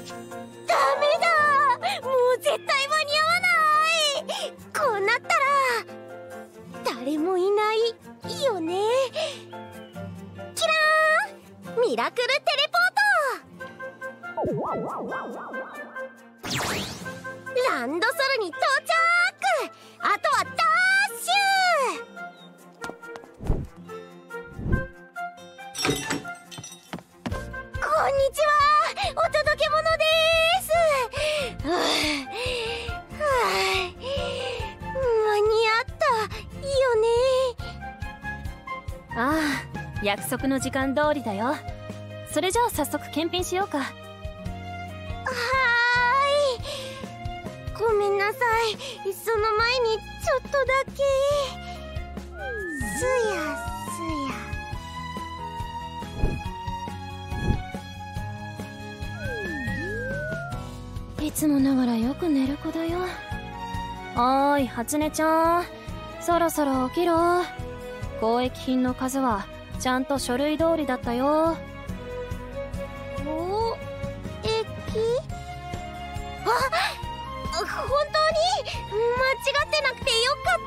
ダメだ、もう絶対間に合わない。こうなったら誰もいないよね。キラーン、ミラクルテレポート。ランドソルに到着。あとはダッシュ。こんにちは、お届け物です。はあ、間に合ったよね。 ああ、約束の時間通りだよ。それじゃあ早速検品しようか。 はーい、ごめんなさい。その前にちょっとだけ。すやすや。いつもながらよく寝る子だよ。おーい、初音ちゃん、そろそろ起きろ。交易品の数はちゃんと書類通りだったよ。 お駅、あ、本当に間違ってなくてよかった。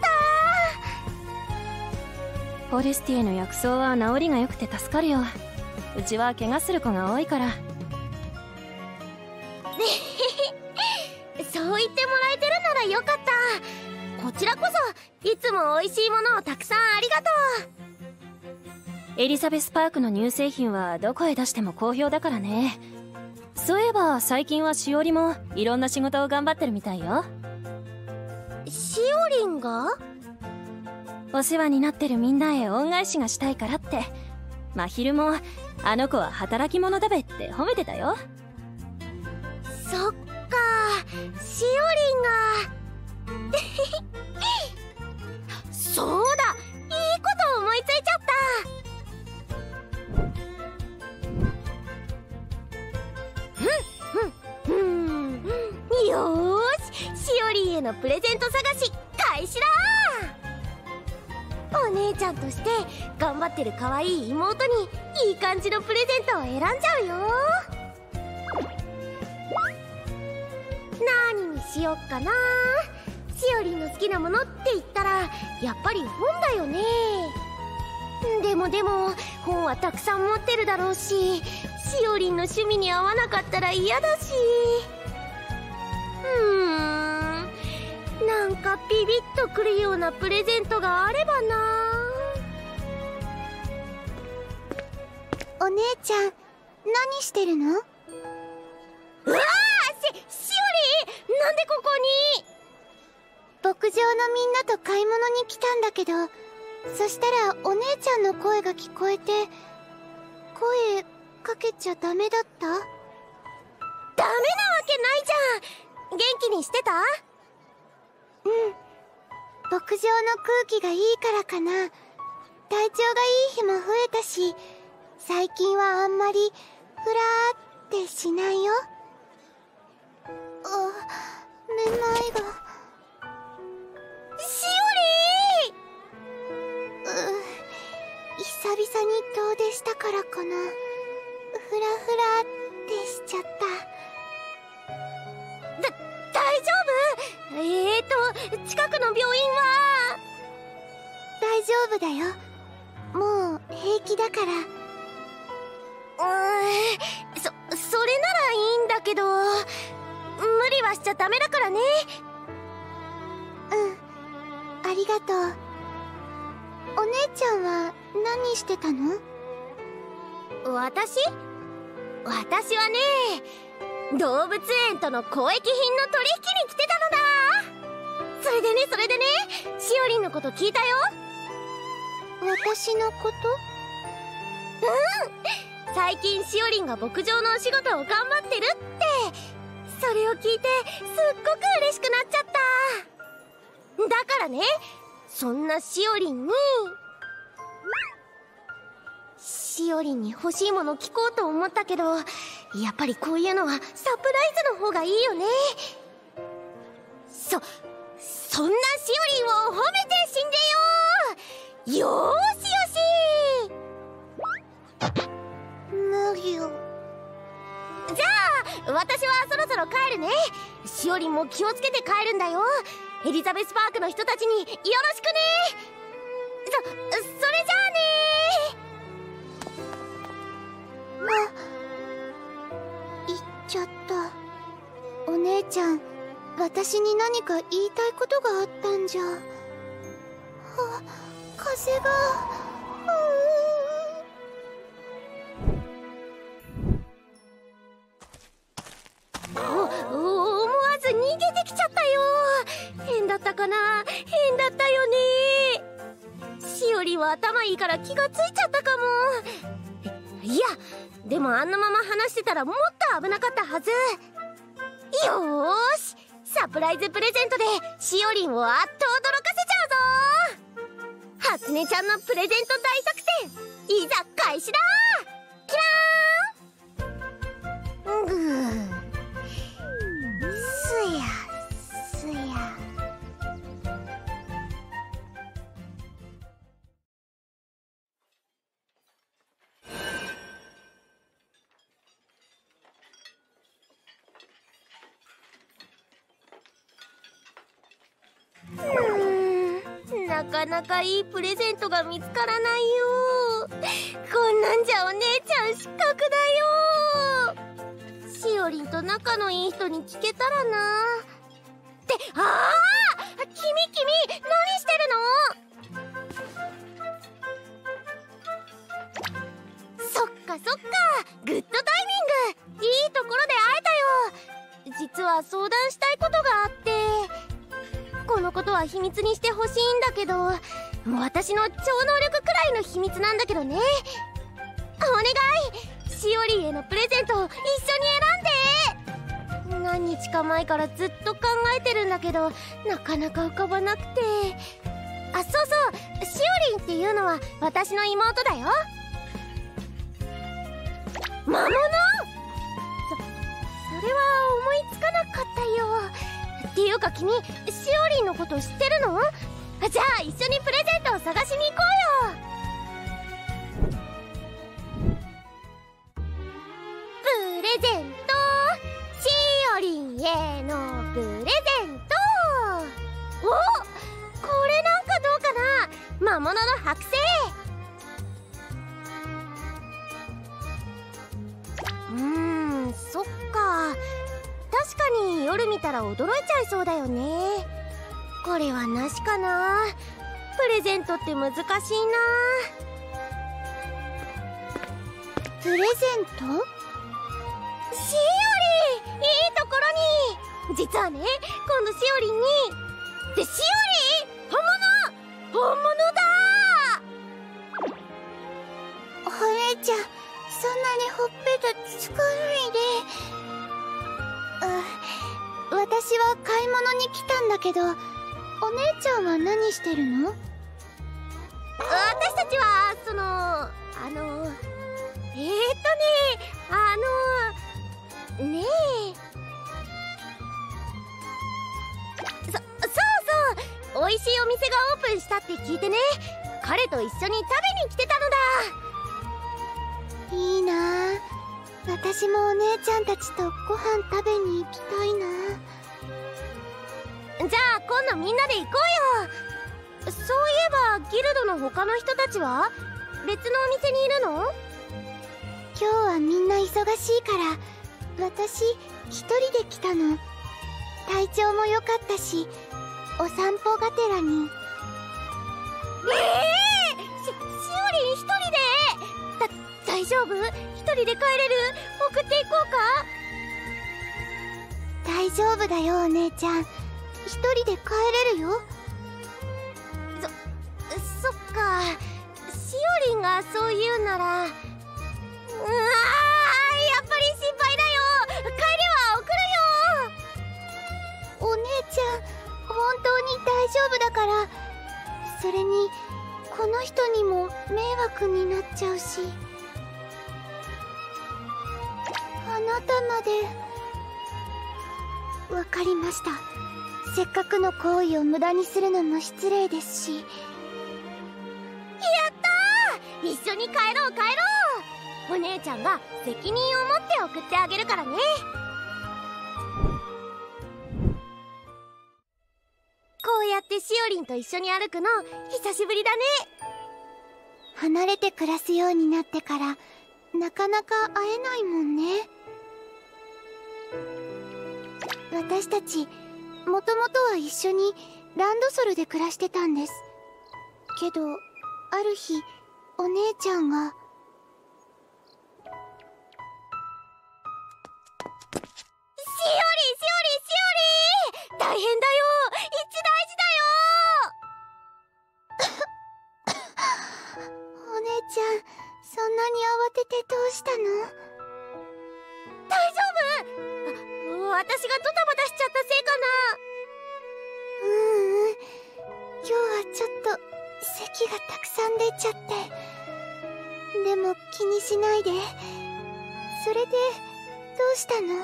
フォレスティへの薬草は治りが良くて助かるよ。うちは怪我する子が多いから。 そう言ってもらえてるならよかった。こちらこそいつも美味しいものをたくさんありがとエリザベスパークの乳製品はどこへ出しても好評だからね。そういえば最近はしおりもいろんな仕事を頑張ってるみたいよ。 しおりんが？ お世話になってるみんなへ恩返しがしたいからって。真昼もあの子は働き者だべって褒めてたよ。 そっか、しおりんがそうだ、いいこと思いついちゃった。よーし、しおりんへのプレゼント探し開始だ。お姉ちゃんとして頑張ってる可愛い妹にいい感じのプレゼントを選んじゃうよ。何にしよっかな。しおりんの好きなものって言ったらやっぱり本だよね。でも本はたくさん持ってるだろうし、しおりんの趣味に合わなかったら嫌だし。なんかビビッとくるようなプレゼントがあればな。 お姉ちゃん、何してるの？ うわー、しおりん、なんでここに？ 牧場のみんなと買い物に来たんだけど、そしたらお姉ちゃんの声が聞こえて、声かけちゃダメだった？ ダメなわけないじゃん。元気にしてた？ うん。牧場の空気がいいからかな。体調がいい日も増えたし、最近はあんまりふらーってしないよ。めまいが。 しおり久々に遠出したからかな。ふらふらってしちゃった。 大丈夫？近くの病院は？ 大丈夫だよ。もう平気だから。 それならいいんだけど、無理はしちゃダメだからね。 ありがとう。お姉ちゃんは何してたの？ 私はね、動物園との交易品の取引に来てたのだ。それでね、しおりんのこと聞いたよ。 私のこと？ 最近しおりんが牧場のお仕事を頑張ってるって。それを聞いてすっごく嬉しくなっちゃった。だからね、そんなしおりんに欲しいもの聞こうと思ったけど、やっぱりこういうのはサプライズの方がいいよね。そんなしおりんを褒めて死んでよ。よーしよし。 無理よ。 じゃあ私はそろそろ帰るね。しおりんも気をつけて帰るんだよ。エリザベスパークの人たちによろしくね。それじゃあね。 行っちゃった。お姉ちゃん、私に何か言いたいことがあったんじゃ。風が。 思わず逃げてきちゃったよ。変だったかな。変だったよね。しおりは頭いいから気がついちゃったかも。いやでもあんなまま話してたらもっと危なかったはず。よーし、サプライズプレゼントでしおりんをあっと驚かせちゃうぞ。初音ちゃんのプレゼント大作戦、いざ開始だ。キラーン。すやすや。なかなかいいプレゼントが見つからないよ。こんなんじゃお姉ちゃん失格だよ。しおりんと仲のいい人に聞けたらな。って君何してるの？そっかそっか、グッドタイミング。いいところで会えたよ。実は相談したいことがあって、このことは秘密にしてほしいんだけど、私の超能力くらいの秘密なんだけどね。お願い、しおりんへのプレゼントを一緒に選んで。何日か前からずっと考えてるんだけど、なかなか浮かばなくて。あ、そうそう、しおりんっていうのは私の妹だよ。魔物？それは思いつかなかったよ。っていうか君、しおりんのこと知ってるの？じゃあ一緒にプレゼントを探しに行こうよ。プレゼント、しおりんへのプレゼント。お、これなんかどうかな。魔物の剥製。そっか、確かに夜見たら驚いちゃいそうだよね。これはなしかな。プレゼントって難しいな。 プレゼント？ しおりん、いいところに。実はね、今度しおりんに。で、しおりん、本物だ。 お姉ちゃん、そんなにほっぺたつかないで。私は買い物に来たんだけど、お姉ちゃんは何してるの？ 私たちはねえ、そうそう、美味しいお店がオープンしたって聞いてね、彼と一緒に食べに来てたのだ。 いいなぁ。私もお姉ちゃんたちとご飯食べに行きたいな。 じゃあ今度みんなで行こうよ。そういえばギルドの他の人たちは別のお店にいるの？ 今日はみんな忙しいから私一人で来たの。体調も良かったし、お散歩がてらに。 しおりん一人で？大丈夫？一人で帰れる？送っていこうか？ 大丈夫だよお姉ちゃん、一人で帰れるよ。 そっか、しおりんがそう言うなら。やっぱり心配だよ。帰りは送るよ。 お姉ちゃん、本当に大丈夫だから。それにこの人にも迷惑になっちゃうし。あなたまで。わかりました。せっかくの行為を無駄にするのも失礼ですし。 やったー、一緒に帰ろう。お姉ちゃんが責任を持って送ってあげるからね。 ってしおりんと一緒に歩くの久しぶりだね。 離れて暮らすようになってからなかなか会えないもんね。私たちもともとは一緒にランドソルで暮らしてたんですけど、ある日お姉ちゃんが大変だよ、一大事だよ。 お姉ちゃん、そんなに慌ててどうしたの？ 大丈夫？私がドタバタしちゃったせいか今日はちょっと咳がたくさん出ちゃって。でも気にしないで。それでどうしたの？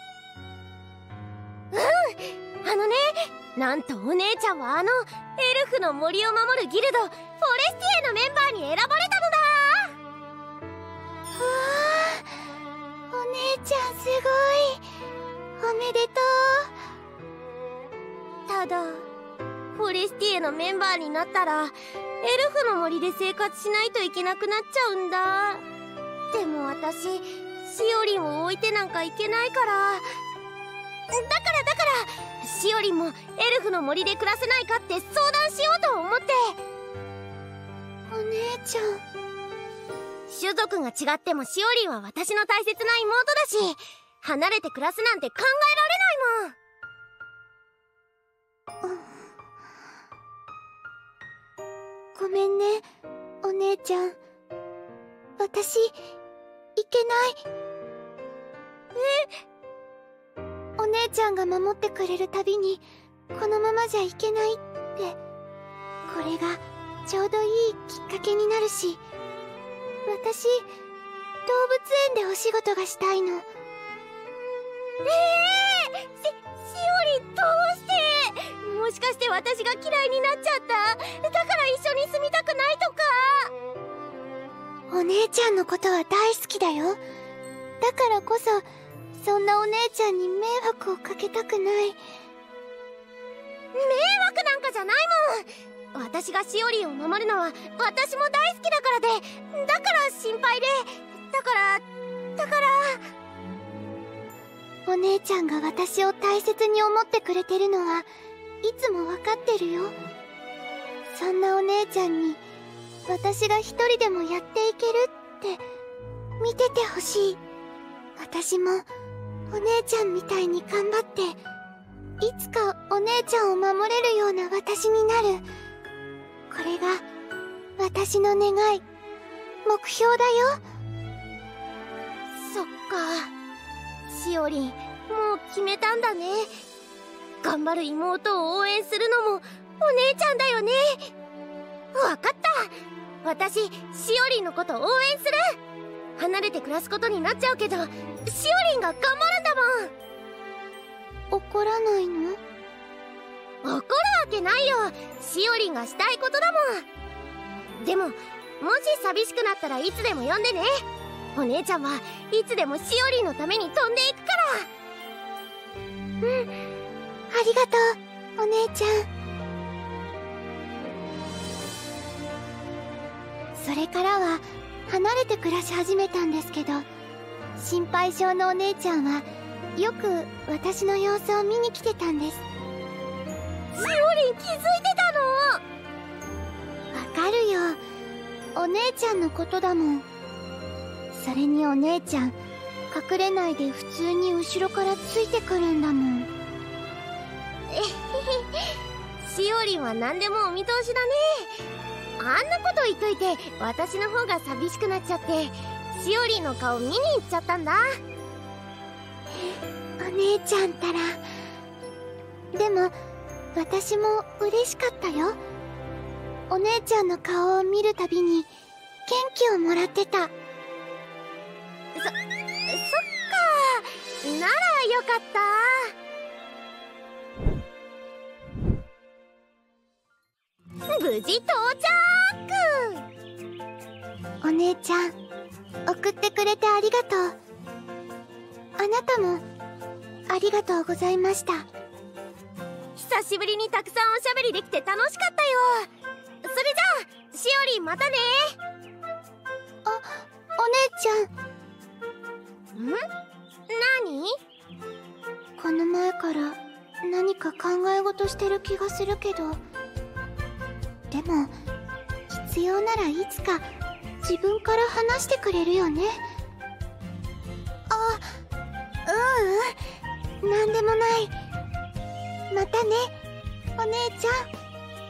なんとお姉ちゃんはエルフの森を守るギルドフォレスティエのメンバーに選ばれたのだ。 わあ、お姉ちゃんすごい。おめでとう。 ただフォレスティエのメンバーになったらエルフの森で生活しないといけなくなっちゃうんだ。でも私しおりんを置いてなんかいけないから、だからしおりんもエルフの森で暮らせないかって相談しようと思って。 お姉ちゃん、 種族が違ってもしおりんは私の大切な妹だし、離れて暮らすなんて考えられないもん。 ごめんね、お姉ちゃん。私、いけない。お姉ちゃんが守ってくれるたびに、このままじゃいけないって。これが、ちょうどいいきっかけになるし、私、動物園でお仕事がしたいの。 しおりんどうして？もしかして私が嫌いになっちゃった？だから一緒に住みたくないとか？ お姉ちゃんのことは大好きだよ。だからこそ、そんなお姉ちゃんに迷惑をかけたくない。迷惑なんかじゃないもん。私がしおりんを守るのは私も大好きだからで、だから心配で、だからお姉ちゃんが私を大切に思ってくれてるのはいつもわかってるよ。そんなお姉ちゃんに私が一人でもやっていけるって見ててほしい。私もお姉ちゃんみたいに頑張って、いつかお姉ちゃんを守れるような私になる。これが私の願い、目標だよ。 そっか、しおりんもう決めたんだね。頑張る妹を応援するのもお姉ちゃんだよね。わかった、私しおりんのこと応援する。離れて暮らすことになっちゃうけど、しおりんが頑張るんだもん。 怒らないの？ 怒るわけないよ。しおりんがしたいことだもん。でももし寂しくなったらいつでも呼んでね。お姉ちゃんはいつでもしおりんのために飛んでいくから。 ありがとう、お姉ちゃん。それからは離れて暮らし始めたんですけど、心配性のお姉ちゃんはよく私の様子を見に来てたんです。 しおりん気づいてたの？ わかるよ、お姉ちゃんのことだもん。それにお姉ちゃん隠れないで普通に後ろからついてくるんだもん。 しおりんは何でもお見通しだね。あんなこと言っといて私の方が寂しくなっちゃって、しおりんの顔見に行っちゃったんだ。 お姉ちゃんたら。でも私も嬉しかったよ。お姉ちゃんの顔を見るたびに元気をもらってた。 そっか、ならよかった。無事到着。 お姉ちゃん、送ってくれてありがとう。あなたもありがとうございました。 久久しぶりにたくさんおしゃべりできて楽しかったよ。それじゃあしおりんまたね。 お姉ちゃん。 何？ この前から何か考え事してる気がするけど、でも必要ならいつか自分から話してくれるよね。なんでもない。またね、お姉ちゃん。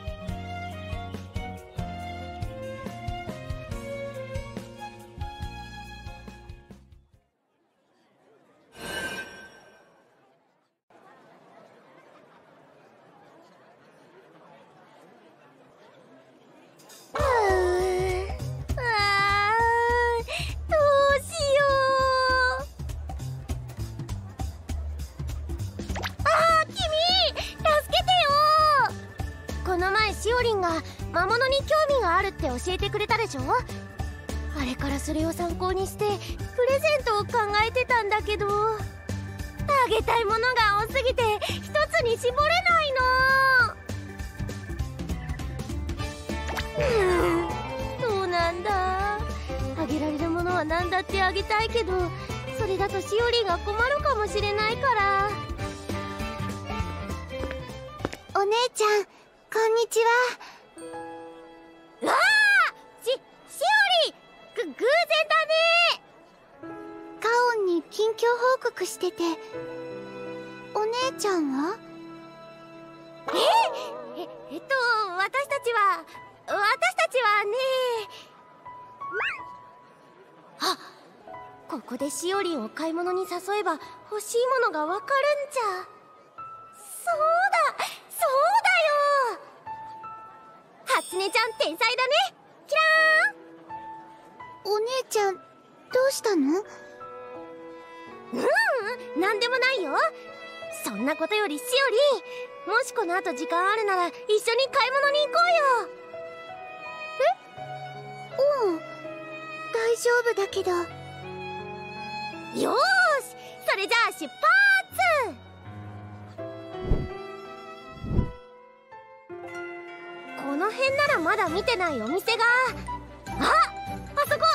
魔物に興味があるって教えてくれたでしょ。あれからそれを参考にしてプレゼントを考えてたんだけど、あげたいものが多すぎて一つに絞れないの。そうなんだ。あげられるものは何だってあげたいけど、それだとしおりが困るかもしれないから。 お姉ちゃん、こんにちは。 わあ、しおり、偶然だね。 カオンに近況報告してて。お姉ちゃんは？ 私たちはね。あ、ここでしおりんを買い物に誘えば欲しいものがわかるんじゃ。そうだよ。初音ちゃん天才だね。キラーン。 お姉ちゃん、どうしたの？ なんでもないよ。そんなことよりしおりん、もしこの後時間あるなら一緒に買い物に行こうよ。 大丈夫だけど。 よーし、それじゃあ出発。この辺ならまだ見てないお店が。あそこ雑貨屋が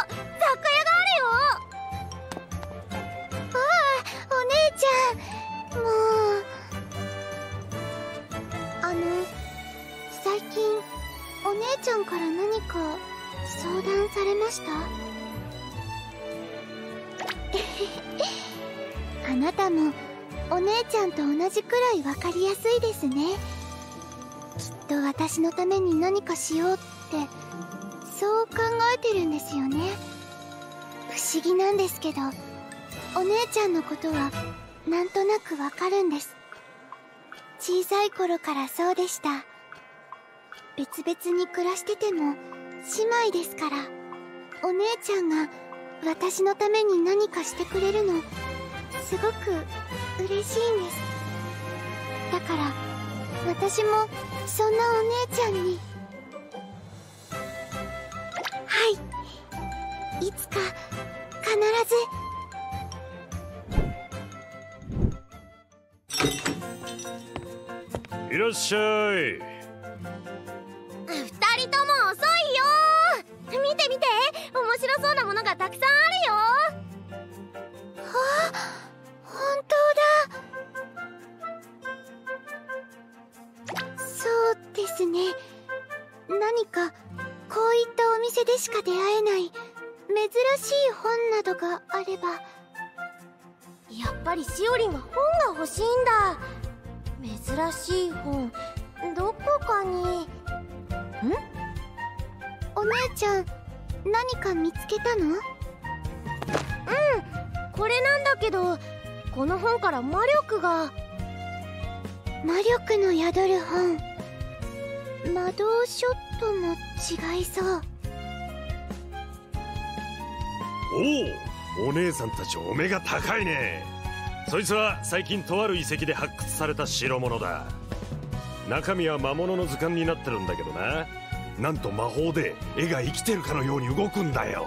あるよ。 お姉ちゃん、もう。最近お姉ちゃんから何か相談されました？あなたもお姉ちゃんと同じくらい分かりやすいですね。きっと私のために何かしようってそう考えてるんですよね。不思議なんですけど、お姉ちゃんのことはなんとなくわかるんです。小さい頃からそうでした。別々に暮らしてても姉妹ですから、お姉ちゃんが私のために何かしてくれるのすごく嬉しいんです。だから私もそんなお姉ちゃんに。はい、いつか必ず。いらっしゃい。 二人とも遅いよ。見て見て、面白そうなものがたくさんあるよ。 本当だ。そうですね。何かこういったお店でしか出会えない珍しい本などがあれば。 やっぱりしおりんは本が欲しいんだ。珍しい本、どこかに。 お姉ちゃん、何か見つけたの？ これなんだけど、この本から魔力が。 魔力の宿る本。魔導書とも違いそう。 お姉さんたちお目が高いね。そいつは最近とある遺跡で発掘された代物だ。中身は魔物の図鑑になってるんだけどな、なんと魔法で絵が生きてるかのように動くんだよ。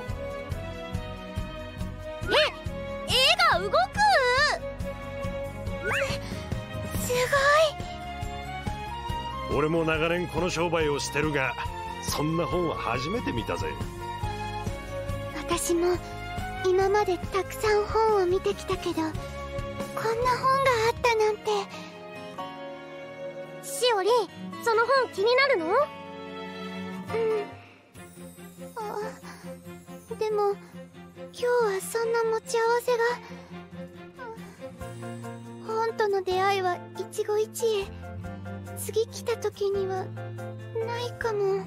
絵が動く？ すごい。 俺も長年この商売をしてるが、そんな本は初めて見たぜ。 私も今までたくさん本を見てきたけど、こんな本があったなんて。 しおりん、その本気になるの？ でも今日はそんな持ち合わせが。本との出会いは一期一会。次来た時にはないかも。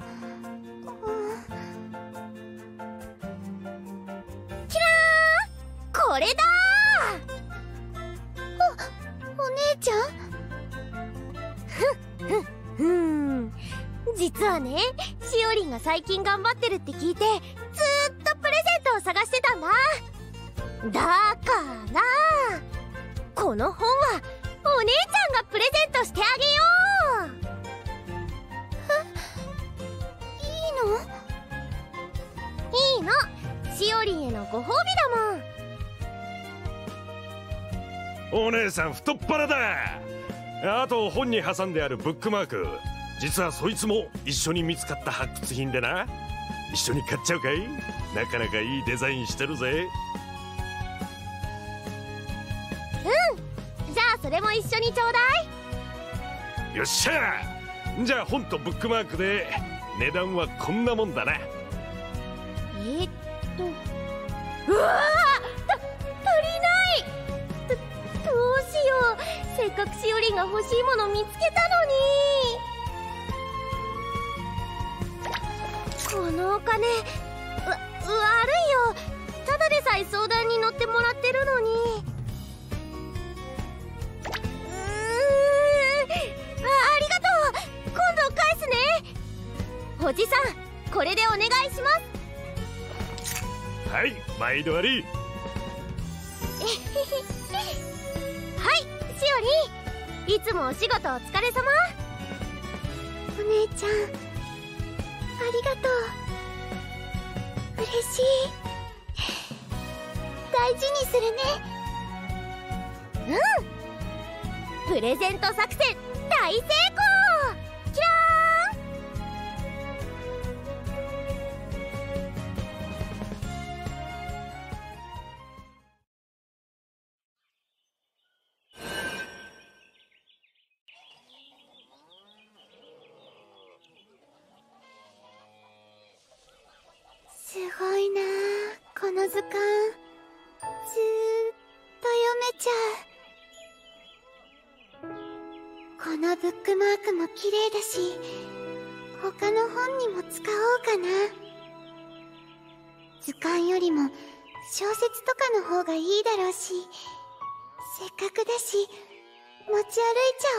キラーン、これだお姉ちゃん。実はね、しおりんが最近頑張ってるって聞いて、ずーっとプレゼントを探してたんだ。だからこの本はお姉ちゃんがプレゼントしてあげよう。いいの、しおりんへのご褒美だもん。 お姉さん太っ腹だ。あと本に挟んであるブックマーク、実はそいつも一緒に見つかった発掘品でな。一緒に買っちゃうかい？なかなかいいデザインしてるぜ。 じゃあそれも一緒にちょうだい。 よっしゃ。じゃあ本とブックマークで値段はこんなもんだな。 うわー、足りない。どうしよう。せっかくしおりんが欲しいもの見つけたのに。このお金悪いよ。ただでさえ相談に乗ってもらってるのに。ありがとう。今度返すね。おじさん、これでお願いします。 はい、毎度あり。 はい、しおりん、いつもお仕事お疲れ様。 お姉ちゃん、ありがとう。嬉しい。大事にするね。 プレゼント作戦大成功。キラすごいなあ、この図鑑。ずーっと読めちゃう。このブックマークも綺麗だし、他の本にも使おうかな。図鑑よりも小説とかの方がいいだろうし、せっかくだし持ち歩いちゃ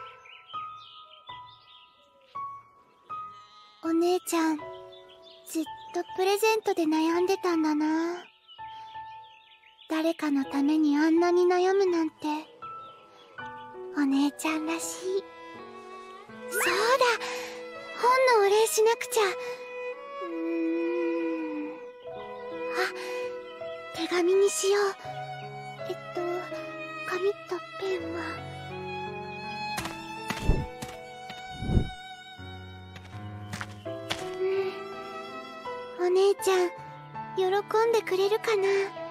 おう。お姉ちゃん、ずっとプレゼントで悩んでたんだな。誰かのためにあんなに悩むなんて、お姉ちゃんらしい。そうだ、本のお礼しなくちゃ。あ、手紙にしよう。紙とペンは。お姉ちゃん、喜んでくれるかな。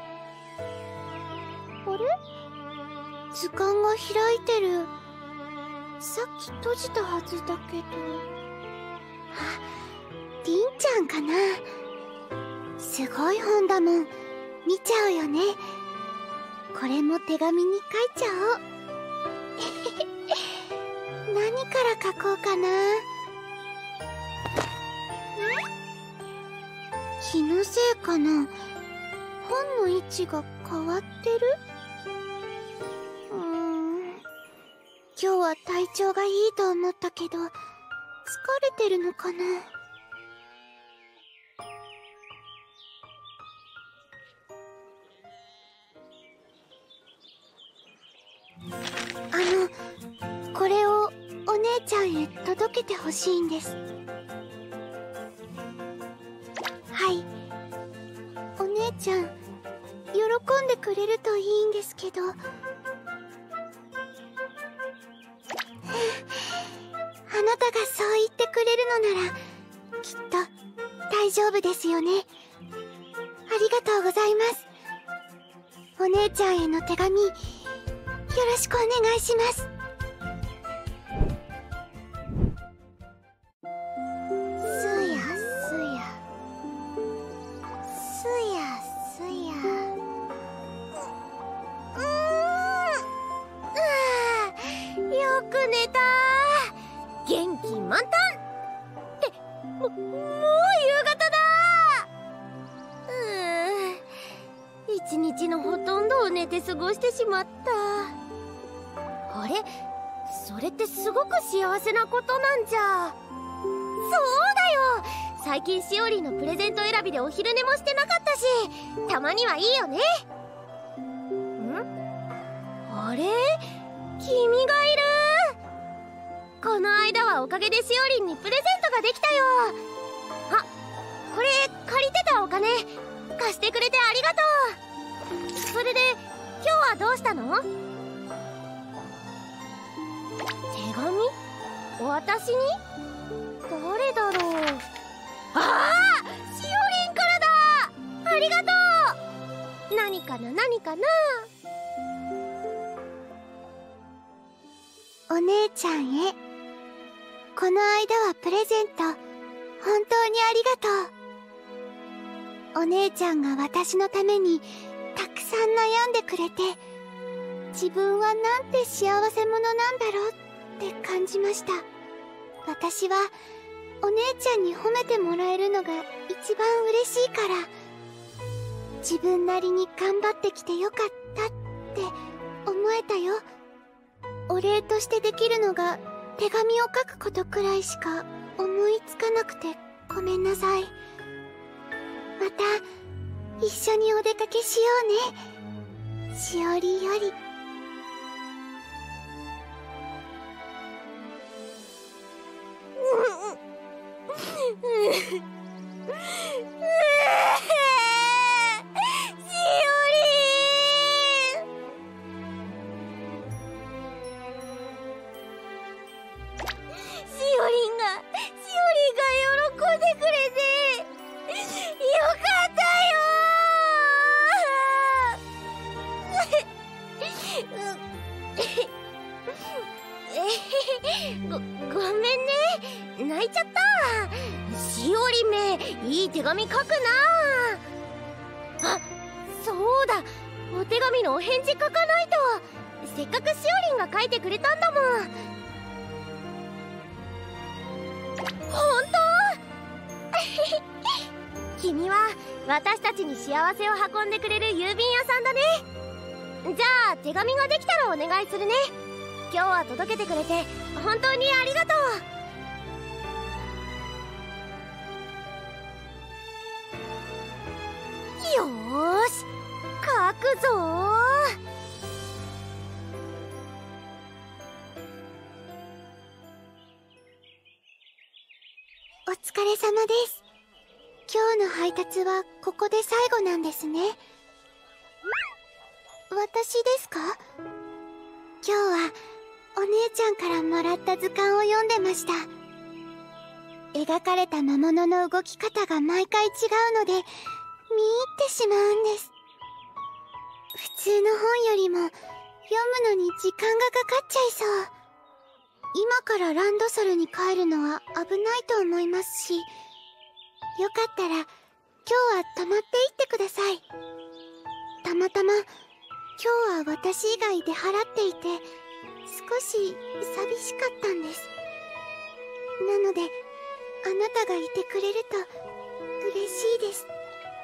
あれ？図鑑が開いてる。さっき閉じたはずだけど。あ、りんちゃんかな。すごい本だもん。見ちゃうよね。これも手紙に書いちゃおう。何から書こうかな。気のせいかな。本の位置が変わってる？今日は体調がいいと思ったけど、疲れてるのかな。これをお姉ちゃんへ届けてほしいんです。はい。お姉ちゃん、喜んでくれるといいんですけど。あなたがそう言ってくれるのならきっと大丈夫ですよね。ありがとうございます。お姉ちゃんへの手紙よろしくお願いします。すやすやすやすや。 よく寝た。元気満タンってもう夕方だ。一日のほとんどを寝て過ごしてしまった。あれ、それってすごく幸せなことなんじゃ。そうだよ、最近しおりんのプレゼント選びでお昼寝もしてなかったし、たまにはいいよね。あれ、君がいる。この間はおかげでしおりんにプレゼントができたよ。あ、これ借りてたお金貸してくれてありがとう。それで今日はどうしたの？手紙？私に？誰だろう。ああ、しおりんからだ。ありがとう。何かな何かな。 お姉ちゃんへ、この間はプレゼント本当にありがとう。お姉ちゃんが私のためにたくさん悩んでくれて、自分はなんて幸せ者なんだろうって感じました。私はお姉ちゃんに褒めてもらえるのが一番嬉しいから、自分なりに頑張ってきてよかったって思えたよ。お礼としてできるのが手紙を書くことくらいしか思いつかなくてごめんなさい。また一緒にお出かけしようね、しおりより。 ごめんね、泣いちゃった。しおりめ、いい手紙書くなあ。そうだ、お手紙のお返事書かないと。せっかくしおりんが書いてくれたんだもん。本当？君は私たちに幸せを運んでくれる郵便屋さんだね。じゃあ手紙ができたらお願いするね。今日は届けてくれて本当にありがとう。よーし、書くぞー。 お疲れ様です。今日の配達はここで最後なんですね。私ですか？今日はお姉ちゃんからもらった図鑑を読んでました。描かれた魔物の動き方が毎回違うので見入ってしまうんです。普通の本よりも読むのに時間がかかっちゃいそう。今からランドソルに帰るのは危ないと思いますし、よかったら今日は泊まっていってください。たまたま今日は私以外で払っていて少し寂しかったんです。なのであなたがいてくれると嬉しいです。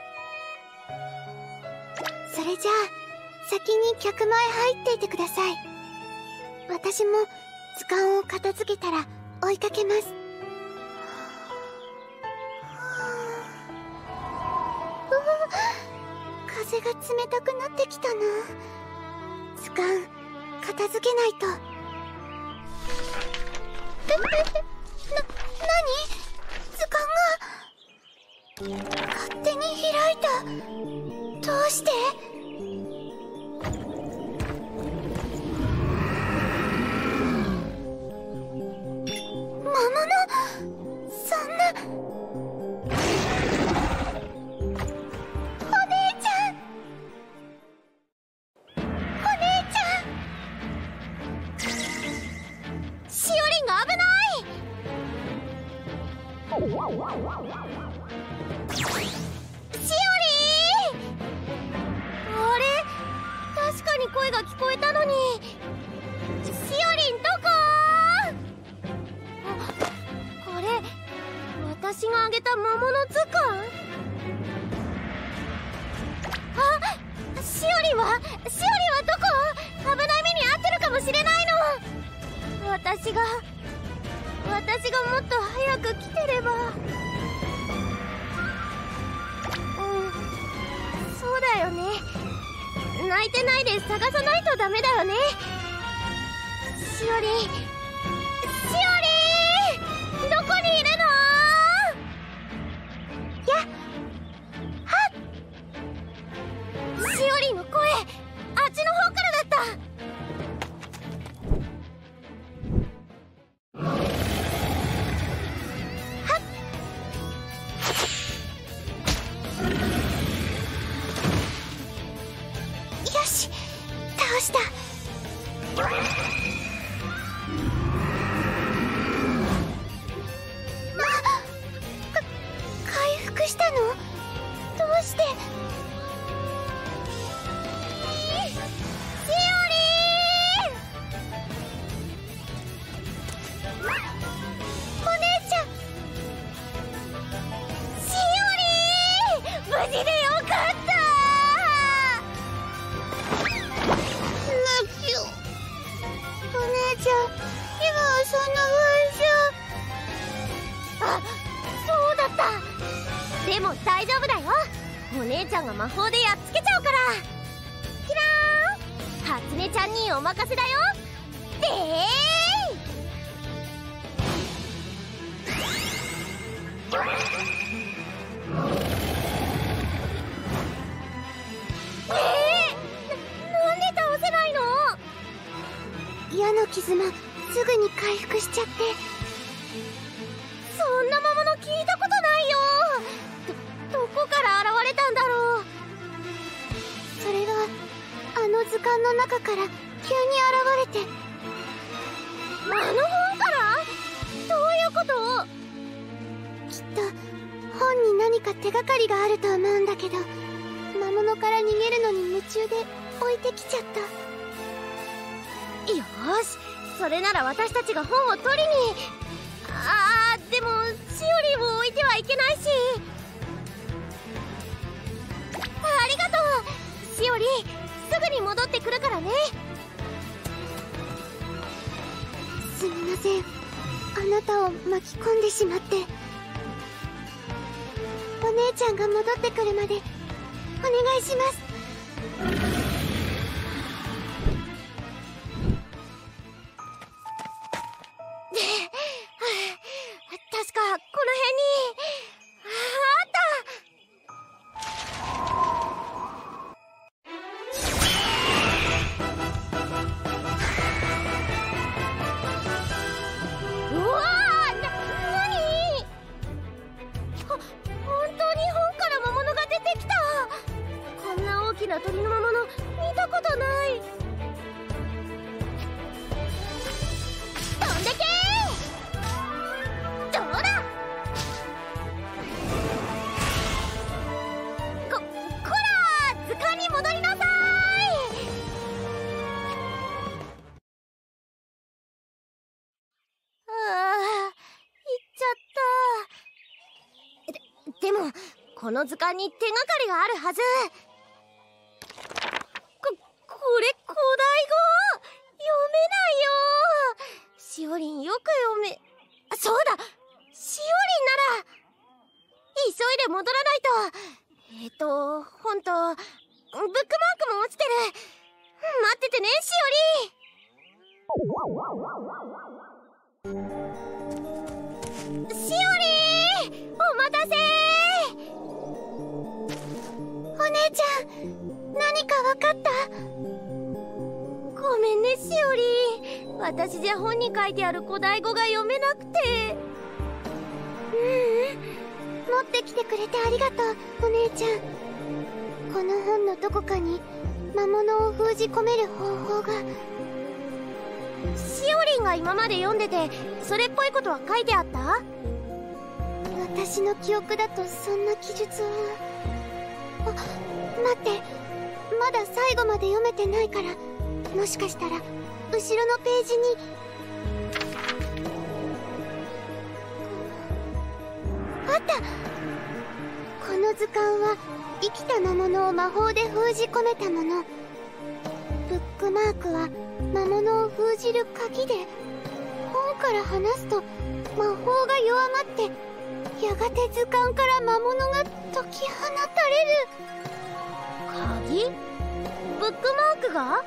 それじゃあ先に客前入っていてください。私も図鑑を片付けたら追いかけます。風が冷たくなってきたな。図鑑片付けないと。何？図鑑が勝手に開いた。どうして？魔物？ あれ、確かに声が聞こえたのに。しおりんどこ？これ私があげた魔物図鑑？あ、しおりんはどこ？危ない目に遭ってるかもしれないの。私がもっと早く来てれば。そうだよね。泣いてないで探さないとダメだよね。しおりん、どこにいるの？しおりんの声、あっちの方からだった。よし、倒した。回復したの？どうして？無事でよかった。お姉ちゃん、今はそんな風じゃ。あ、そうだった。でも大丈夫だよ。お姉ちゃんが魔法でやっつけちゃうから。キラーン、初音ちゃんにお任せだよ。でなんで倒せないの？矢の傷もすぐに回復しちゃって。そんな魔物聞いたことないよ。どこから現れたんだろう。それがあの図鑑の中から急に現れて。あの本から？どういうこと？きっと本に何か手がかりがあると思うんだけど、魔物から逃げるのに夢中で置いてきちゃった。よーし、それなら私たちが本を取りに。でもしおりんを置いてはいけないし。ありがとうしおりん、すぐに戻ってくるからね。すみません、あなたを巻き込んでしまって。お姉ちゃんが戻ってくるまでお願いします。確かこの辺にあった。うわー、何？本当に本から魔物が出てきた。こんな大きな鳥の魔物見たことない。飛んでけー。どうだ。こらー、図鑑に戻りなさい。行っちゃった。でもこの図鑑に手がかりがあるはず。これ古代語？読めないよ。しおりんよく読め。そうだ、しおりんなら。急いで戻らないと。本当ブックマークも落ちてる。待っててね、しおりん。しおりん、お待たせ。お姉ちゃん、何かわかった？ごめんね、しおりん。私じゃ本に書いてある古代語が読めなくて。持ってきてくれてありがとう、お姉ちゃん。この本のどこかに魔物を封じ込める方法が。しおりんが今まで読んでてそれっぽいことは書いてあった？ 私の記憶だとそんな記述は。あ、待って、まだ最後まで読めてないから、もしかしたら後ろのページに。あった。この図鑑は生きた魔物を魔法で封じ込めたもの。ブックマークは魔物を封じる鍵で、本から離すと魔法が弱まってやがて図鑑から魔物が解き放たれる。 鍵？ブックマークが？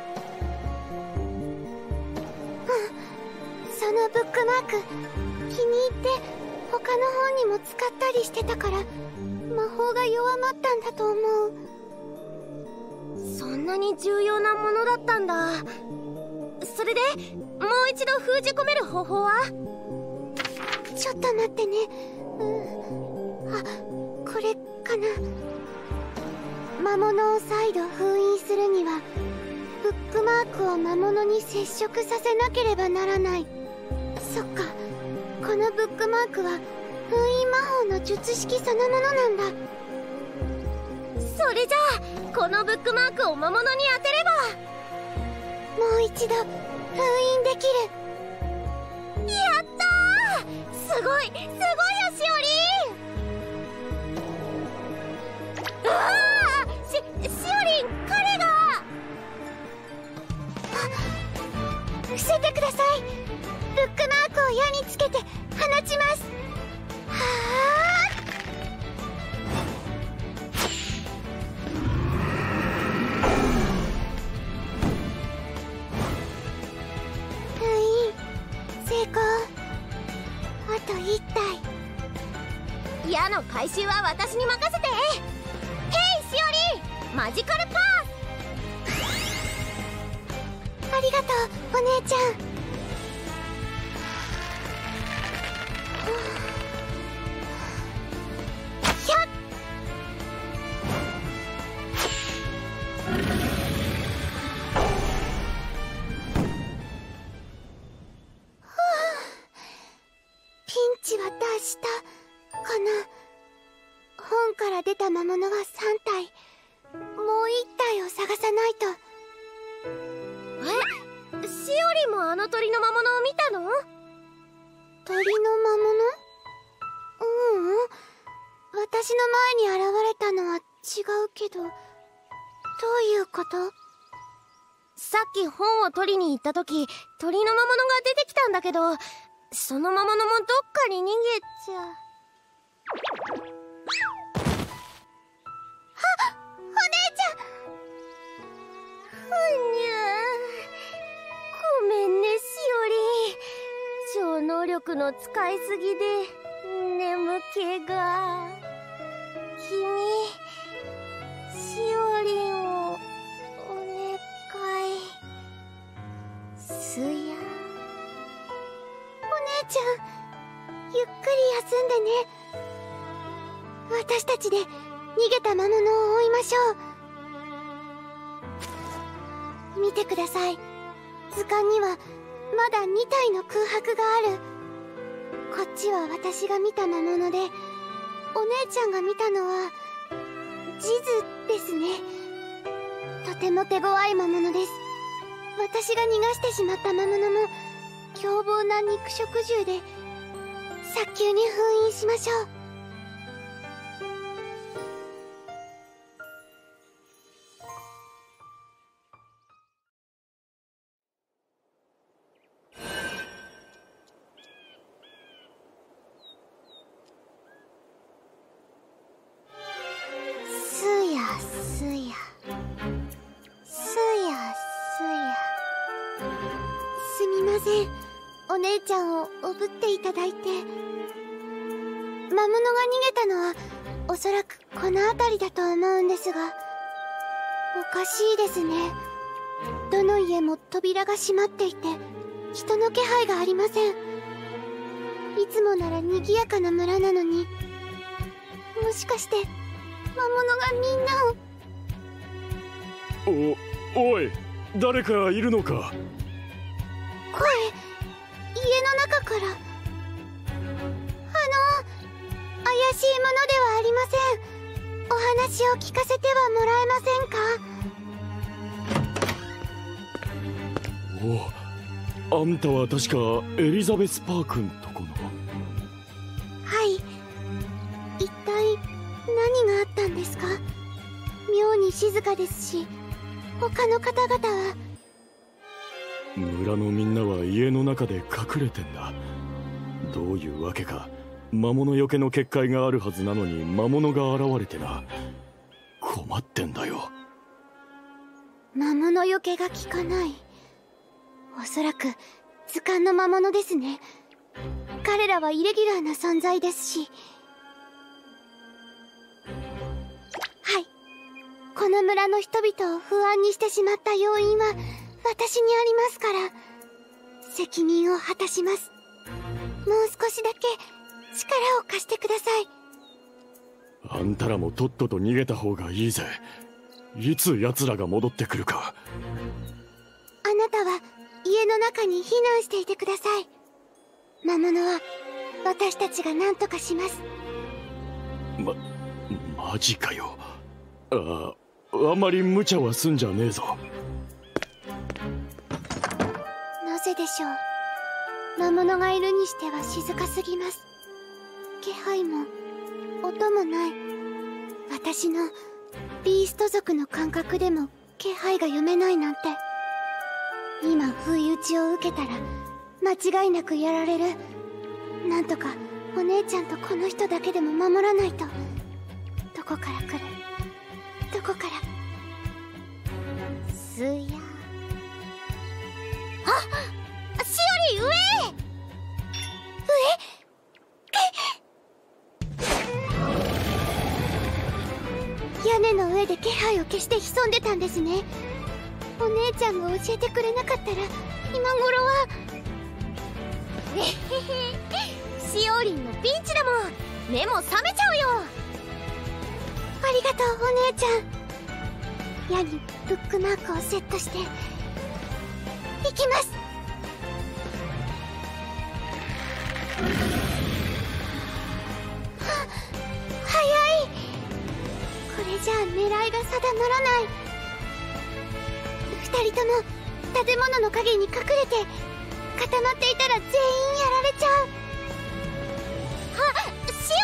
そのブックマーク気に入って他の本にも使ったりしてたから魔法が弱まったんだと思う。 そんなに重要なものだったんだ。それでもう一度封じ込める方法は？ ちょっと待ってね。あ、これかな。魔物を再度封印するにはブックマークを魔物に接触させなければならない。そっか、このブックマークは封印魔法の術式そのものなんだ。 それじゃあこのブックマークを魔物に当てればもう一度封印できる。 やったー！すごいよ、しおりん。うわー！しおりん、彼が。 伏せてください。ブックマークを矢につけて放ちます。はあ。封印成功。あと1体。 矢の回収は私に任せて。ヘイしおりん、マジカルパありがとう、お姉ちゃん。ひゃっ。ピンチは脱したかな。本から出た魔物は3体。もう1体を探さないと。 ー。しおりんもあの鳥の魔物を見たの？ 鳥の魔物？私の前に現れたのは違うけど、どういうこと？ さっき本を取りに行った時、鳥の魔物が出てきたんだけど、その魔物もどっかに逃げちゃ。 あ、お姉ちゃん。 ふにゃー。ごめんね、しおりん。超能力の使いすぎで眠気が。君、しおりんをお願いすや。 お姉ちゃん、ゆっくり休んでね。私たちで逃げた魔物を追いましょう。見てください。図鑑にはまだ2体の空白がある。こっちは私が見た魔物で、お姉ちゃんが見たのは地図ですね。とても手強い魔物です。私が逃がしてしまった魔物も凶暴な肉食獣で、早急に封印しましょう。すみません、お姉ちゃんをおぶっていただいて。魔物が逃げたのはおそらくこの辺りだと思うんですが、おかしいですね。どの家も扉が閉まっていて人の気配がありません。いつもなら賑やかな村なのに、もしかして魔物がみんなを。おい、誰かいるのか？ 声、家の中から。 しいものではありません。お話を聞かせてはもらえませんか？ お、あんたは確かエリザベス・パークんとこの。 はい。一体何があったんですか？妙に静かですし、他の方々は。 村のみんなは家の中で隠れてんだ。どういうわけか魔物よけの結界があるはずなのに魔物が現れてな。困ってんだよ。 魔物よけが効かない。おそらく図鑑の魔物ですね。彼らはイレギュラーな存在ですし。はい。この村の人々を不安にしてしまった要因は私にありますから、責任を果たします。もう少しだけ力を貸してください。 あんたらもとっとと逃げた方がいいぜ。いつ奴らが戻ってくるか。 あなたは家の中に避難していてください。魔物は私たちが何とかします。 マジかよ。あまり無茶はすんじゃねえぞ。 なぜでしょう。魔物がいるにしては静かすぎます。気配も音もない。私のビースト族の感覚でも気配が読めないなんて。今不意打ちを受けたら間違いなくやられる。なんとかお姉ちゃんとこの人だけでも守らないと。どこから来る？どこから？すや。あ、しおり上！屋根の上で気配を消して潜んでたんですね。お姉ちゃんが教えてくれなかったら今頃は。えへへ、しおりんのピンチだもん。目も覚めちゃうよ。ありがとうお姉ちゃん。矢にブックマークをセットして行きます。早い。これじゃあ狙いが定まらない。二人とも建物の陰に隠れて固まっていたら全員やられちゃう。あ、し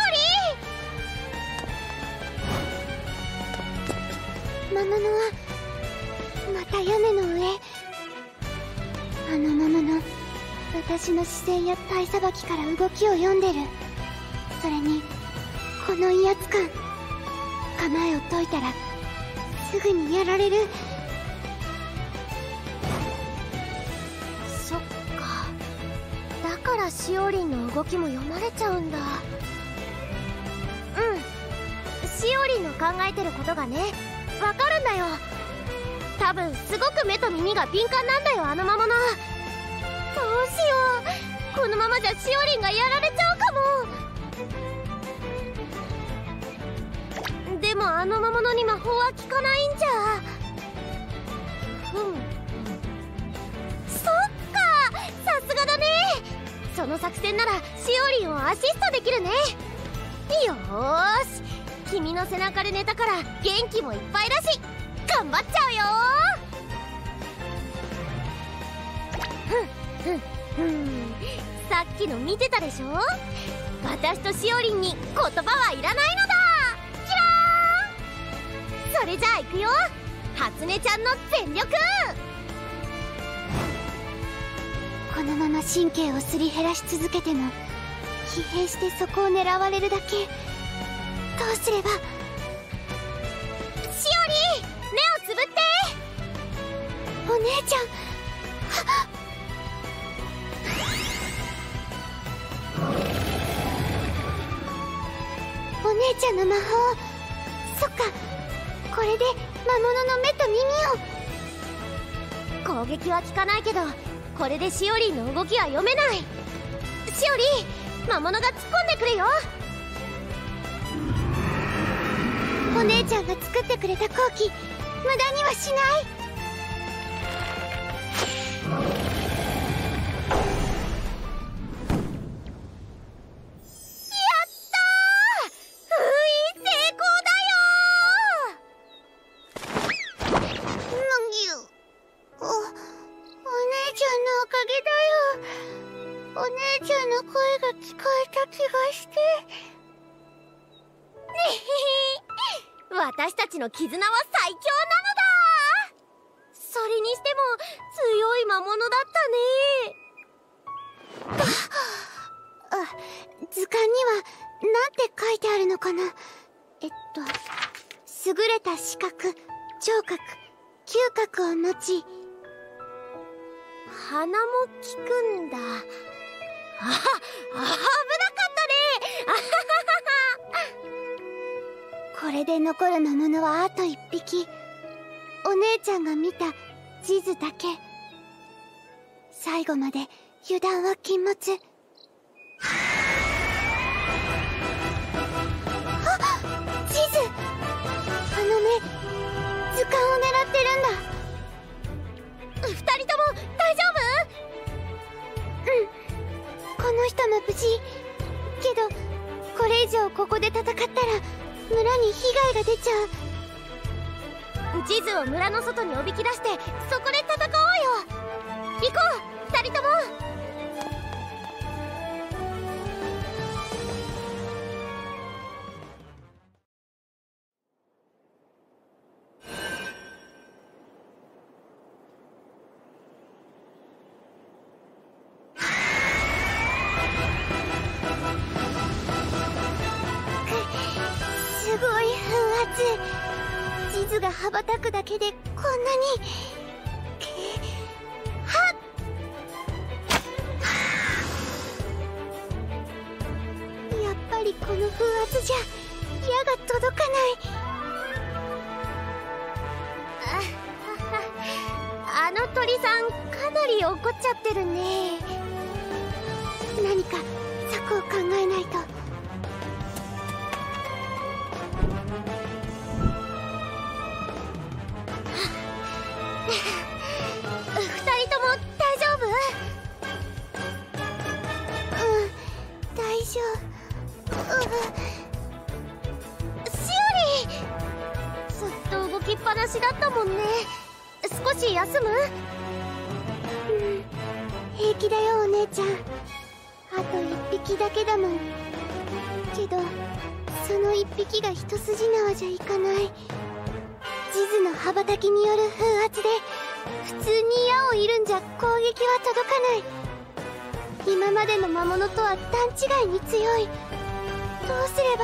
おり！魔物はまた屋根の上。あの魔物、私の視線や体さばきから動きを読んでる。それにこの威圧感。構えを解いたらすぐにやられる。そっか。だからしおりんの動きも読まれちゃうんだ。うん、しおりんの考えてることがね、わかるんだよ。多分すごく目と耳が敏感なんだよ、あの魔物。どうしよう、このままじゃしおりんがやられちゃうかも。でもあの魔物に魔法は効かないんじゃ。そっか、さすがだね。その作戦ならしおりんをアシストできるね。よーし、君の背中で寝たから元気もいっぱいだし頑張っちゃうよ。さっきの見てたでしょ。私としおりんに言葉はいらないのだ。それじゃあ行くよ、初音ちゃんの全力。このまま神経をすり減らし続けても疲弊してそこを狙われるだけ。どうすれば。しおり、目をつぶって。お姉ちゃん。お姉ちゃんの魔法。そっか、これで魔物の目と耳を。攻撃は効かないけどこれでしおりんの動きは読めない。しおり、魔物が突っ込んでくるよ。お姉ちゃんが作ってくれた好機無駄にはしない。やったー、 私たちの絆は最強なのだ。それにしても強い魔物だったね。 図鑑にはなんて書いてあるのかな。優れた視覚、聴覚、嗅覚を持ち、 鼻も効くんだ。危なかったね。 これで残る魔物はあと1匹。お姉ちゃんが見た地図だけ。最後まで油断は禁物。地図！あの目、図鑑を狙ってるんだ。 二人とも大丈夫？この人も無事。けどこれ以上ここで戦ったら村に被害が出ちゃう。 地図を村の外におびき出してそこで戦おうよ。行こう二人とも。 すごい風圧。地図が羽ばたくだけでこんなに。はっ！やっぱりこの風圧じゃ矢が届かない。 あの鳥さんかなり怒っちゃってるね。 何か策を考えないと。 二人とも大丈夫？ 大丈夫。 しおり！ずっと動きっぱなしだったもんね。少し休む？ 平気だよお姉ちゃん。あと1匹だけだもん。けどその1匹が一筋縄じゃいかない。地図の羽ばたきによる風圧で普通に矢を射るんじゃ攻撃は届かない。今までの魔物とは段違いに強い。どうすれば。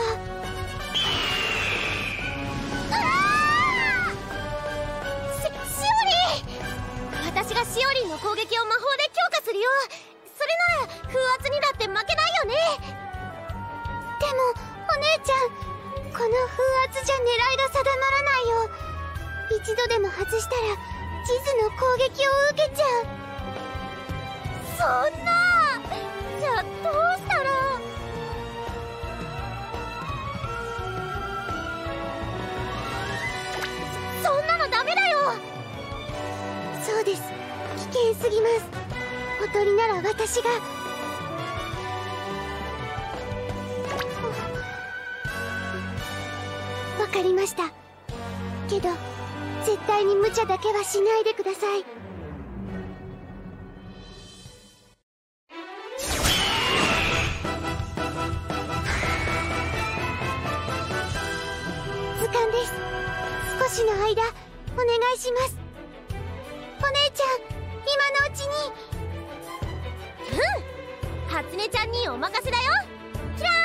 しおり！私がしおりんの攻撃を魔法で強化するよ。それなら風圧にだって負けないよね。 でもお姉ちゃん、この風圧じゃ狙いが定まらないよ。一度でも外したら地図の攻撃を受けちゃう。 そんな！じゃあどうしたら。そんなのダメだよ。 そうです、危険すぎます。おとりなら私が。わかりました。けど絶対に無茶だけはしないでください。図鑑です。少しの間お願いします。お姉ちゃん、今のうちに。 初音ちゃんにお任せだよ。キラ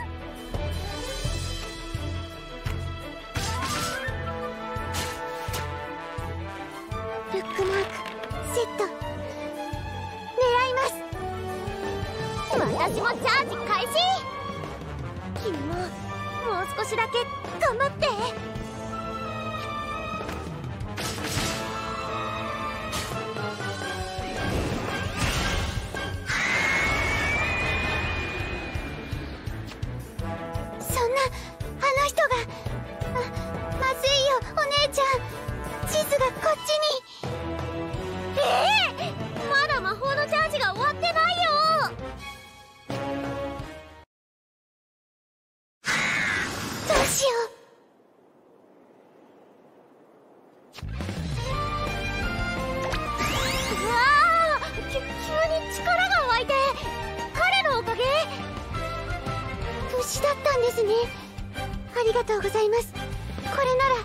ーン。ルックマークセット。狙います。 私もチャージ開始。君ももう少しだけ頑張って。 そんな、あの人が。まずいよお姉ちゃん。地図がこっちに。 まだ魔法のチャージが終わってないよ。 どうしよう。 私だったんですね。ありがとうございます。これなら。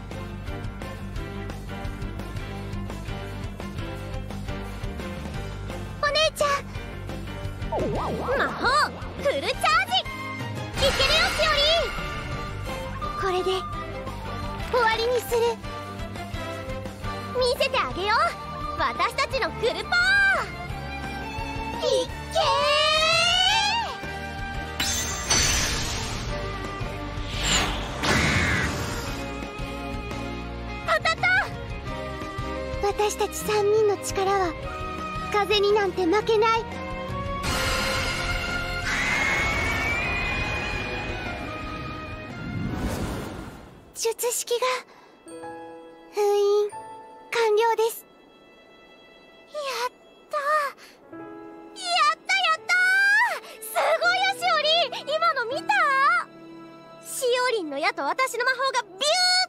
お姉ちゃん、 魔法フルチャージ。いけるよ、しこれで終わりにする。 おり見せてあげよう、私たちのフルパワー。いっけー。当たった。 私たち3人の力は風になんて負けない。術式が封印完了です。 やったやったすごいよ、しおりん。今の見た？しおりんの矢と私の魔法がビューって。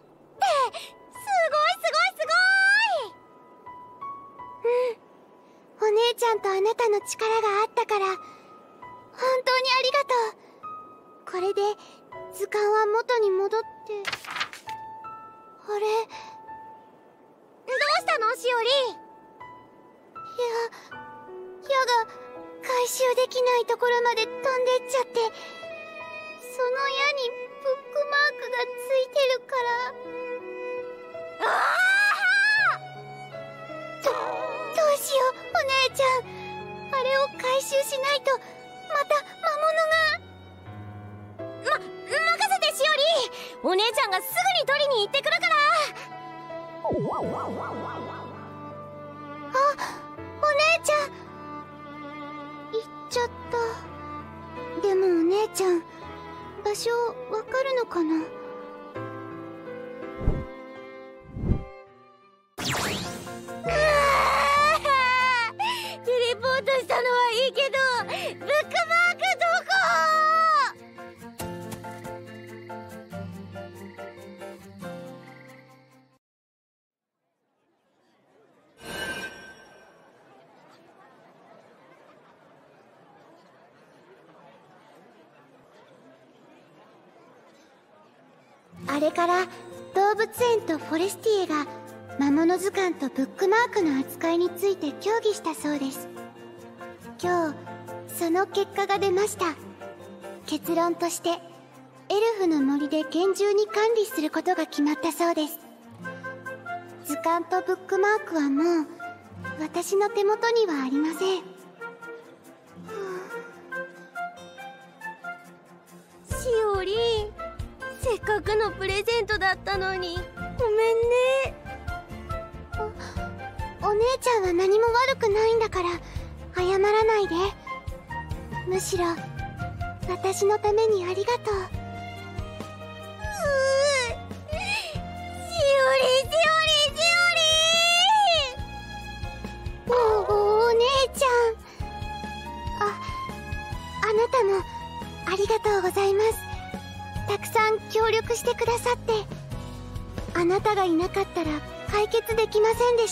お姉ちゃんとあなたの力があったから本当にありがとう。これで図鑑は元に戻って。あれ、 どうしたの、しおりん。 矢が回収できないところまで飛んでっちゃって、その矢にブックマークがついてるから。どうしよう、お姉ちゃん。あれを回収しないとまた魔物が。 任せて、しおりん。お姉ちゃんがすぐに取りに行ってくるから。 あ、お姉ちゃん。行っちゃった。でもお姉ちゃん、場所わかるのかな。 テレポートしたのはいいけど、ブックマークどこ？ あれから動物園とフォレスティエが魔物図鑑とブックマークの扱いについて協議したそうです。今日その結果が出ました。結論としてエルフの森で厳重に管理することが決まったそうです。図鑑とブックマークはもう私の手元にはありません。 しおりん、せっかくのプレゼントだったのにごめんね。 お姉ちゃんは何も悪くないんだから謝らないで。むしろ私のためにありがとう。お姉ちゃん。あなたもありがとうございます。たくさん協力してくださって。あなたがいなかったら解決できませんでした。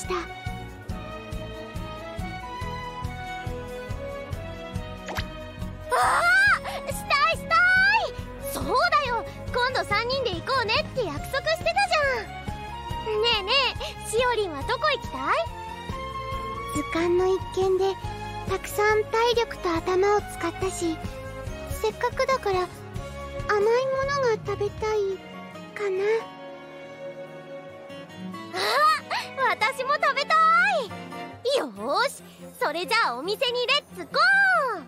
したいそうだよ、今度3人で行こうねって約束してたじゃん。ねえねえ、しおりんはどこ行きたい？ 図鑑の一件でたくさん体力と頭を使ったし、せっかくだから甘いものが食べたいかな。 私も食べたい。よーし、それじゃあお店にレッツゴー。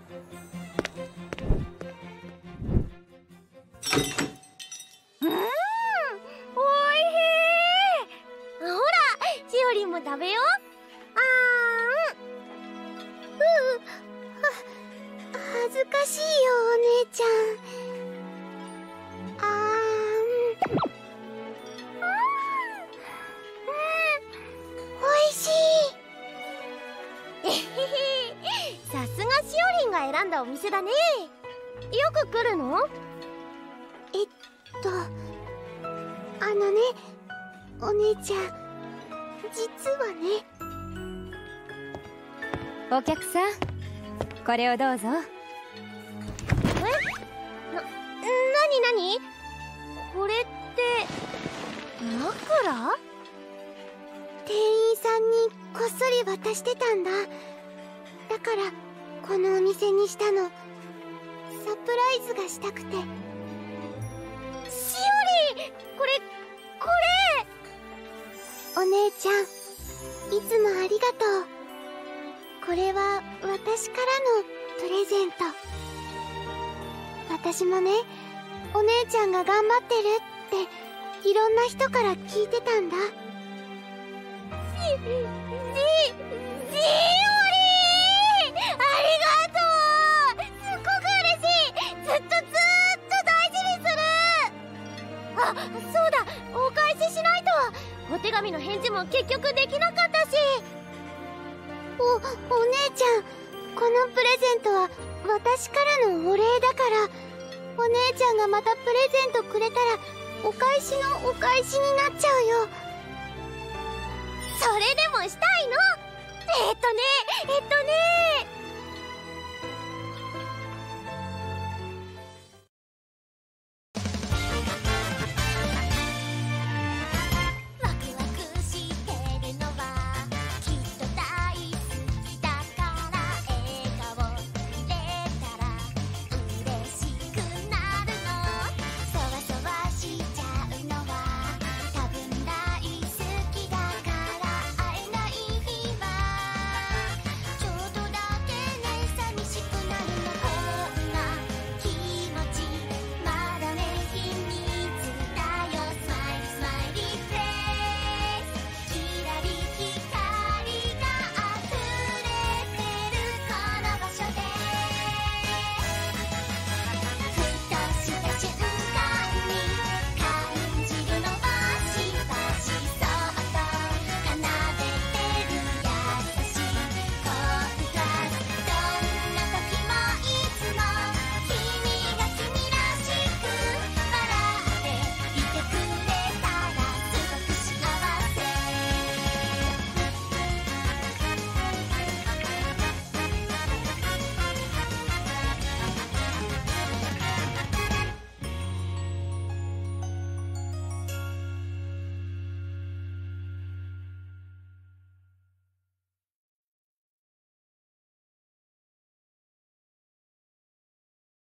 おいしい。ほら、しおりんも食べよう。 恥ずかしいよお姉ちゃん。おいしい。 さすがしおりんが選んだお店だね。よく来るの？ お姉ちゃん、実はね。 お客さん、これをどうぞ。 なにこれって枕？ 店員さんにこっそり渡してたんだ。だからこのお店にしたの。サプライズがしたくて。 しおり、これお姉ちゃん、いつもありがとう。これは私からのプレゼント。私もね、お姉ちゃんが頑張ってるっていろんな人から聞いてたんだ。 しおり、ありがとう。すっごく嬉しい。ずっと大事にする。あ、そうだ、お返ししないと。お手紙の返事も結局できなかったし。 お姉ちゃん、このプレゼントは私からのお礼だから、お姉ちゃんがまたプレゼントくれたらお返しのお返しになっちゃうよ。 それでもしたいの。えっとね